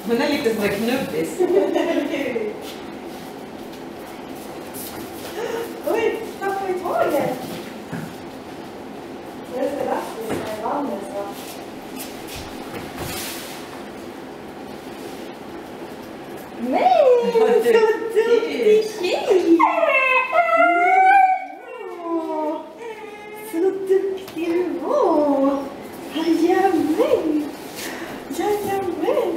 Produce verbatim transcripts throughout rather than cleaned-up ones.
Hon är lite sådär knubbis. Oj, tappade i taget. Jag ska lasta mig i vannet så. Men, så duktig tjej! Så duktig du var! Jajamän! Jajamän!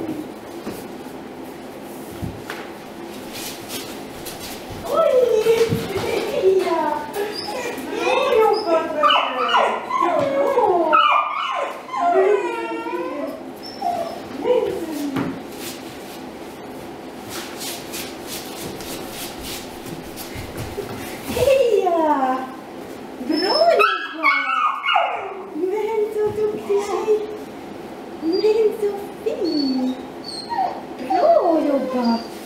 Oj! Ja! Bra jobbat! Heja! Bra jobbat! Men så duktig tjej! Men så fin! Bra jobbat!